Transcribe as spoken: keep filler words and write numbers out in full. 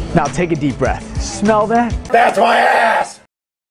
Now take a deep breath. Smell that? That's my ass!